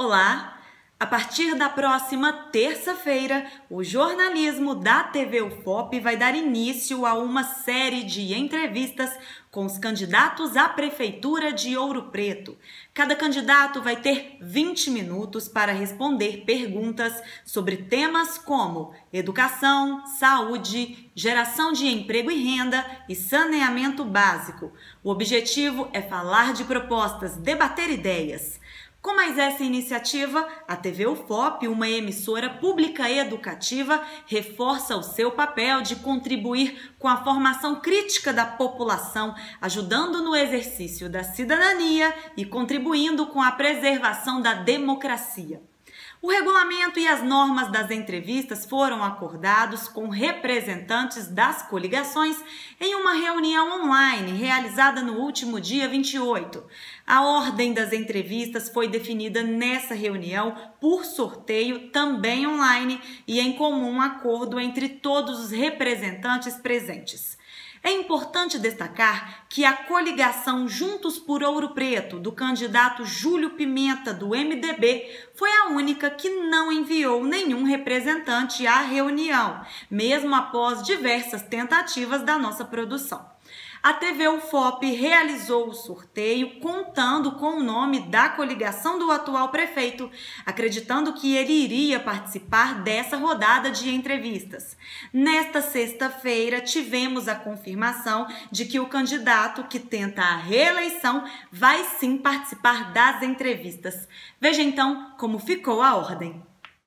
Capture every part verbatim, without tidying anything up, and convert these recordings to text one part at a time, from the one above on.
Olá! A partir da próxima terça-feira, o jornalismo da T V U F O P vai dar início a uma série de entrevistas com os candidatos à Prefeitura de Ouro Preto. Cada candidato vai ter vinte minutos para responder perguntas sobre temas como educação, saúde, geração de emprego e renda e saneamento básico. O objetivo é falar de propostas, debater ideias. Com mais essa iniciativa, a T V U F O P, uma emissora pública educativa, reforça o seu papel de contribuir com a formação crítica da população, ajudando no exercício da cidadania e contribuindo com a preservação da democracia. O regulamento e as normas das entrevistas foram acordados com representantes das coligações em uma reunião online realizada no último dia vinte e oito. A ordem das entrevistas foi definida nessa reunião por sorteio, também online e em comum acordo entre todos os representantes presentes. É importante destacar que a coligação Juntos por Ouro Preto, do candidato Júlio Pimenta, do M D B, foi a única que não enviou nenhum representante à reunião, mesmo após diversas tentativas da nossa produção. A T V U F O P realizou o sorteio contando com o nome da coligação do atual prefeito, acreditando que ele iria participar dessa rodada de entrevistas. Nesta sexta-feira, tivemos a confirmação de que o candidato que tenta a reeleição vai sim participar das entrevistas. Veja então como ficou a ordem.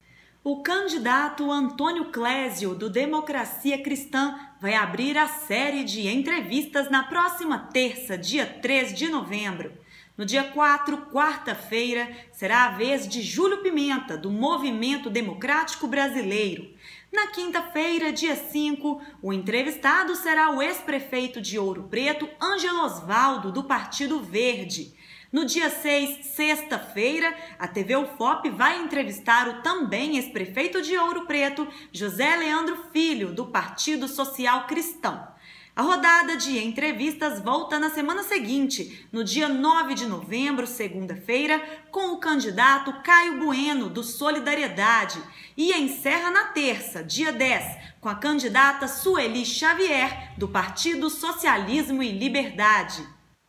O candidato Antônio Clésio, do Democracia Cristã, vai abrir a série de entrevistas na próxima terça, dia três de novembro. No dia quatro, quarta-feira, será a vez de Júlio Pimenta, do Movimento Democrático Brasileiro. Na quinta-feira, dia cinco, o entrevistado será o ex-prefeito de Ouro Preto, Ângelo Osvaldo, do Partido Verde. No dia seis, sexta-feira, a T V U F O P vai entrevistar o também ex-prefeito de Ouro Preto, José Leandro Filho, do Partido Social Cristão. A rodada de entrevistas volta na semana seguinte, no dia nove de novembro, segunda-feira, com o candidato Caio Bueno, do Solidariedade, e encerra na terça, dia dez, com a candidata Sueli Xavier, do Partido Socialismo e Liberdade.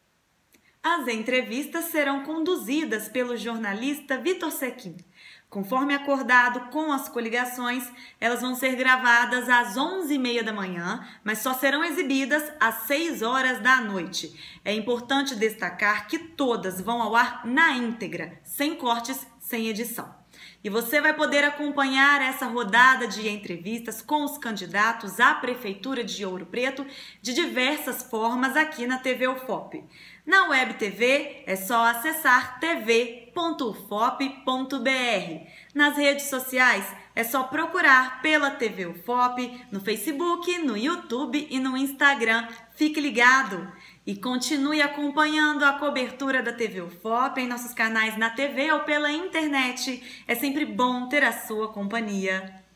As entrevistas serão conduzidas pelo jornalista Vitor Sequim. Conforme acordado com as coligações, elas vão ser gravadas às onze e meia da manhã, mas só serão exibidas às seis horas da noite. É importante destacar que todas vão ao ar na íntegra, sem cortes, sem edição. E você vai poder acompanhar essa rodada de entrevistas com os candidatos à Prefeitura de Ouro Preto de diversas formas aqui na T V U F O P. Na Web T V é só acessar t v ponto u f o p ponto b r. Nas redes sociais é só procurar pela T V U F O P no Facebook, no YouTube e no Instagram. Fique ligado! E continue acompanhando a cobertura da T V U F O P em nossos canais na T V ou pela internet. É sempre bom ter a sua companhia.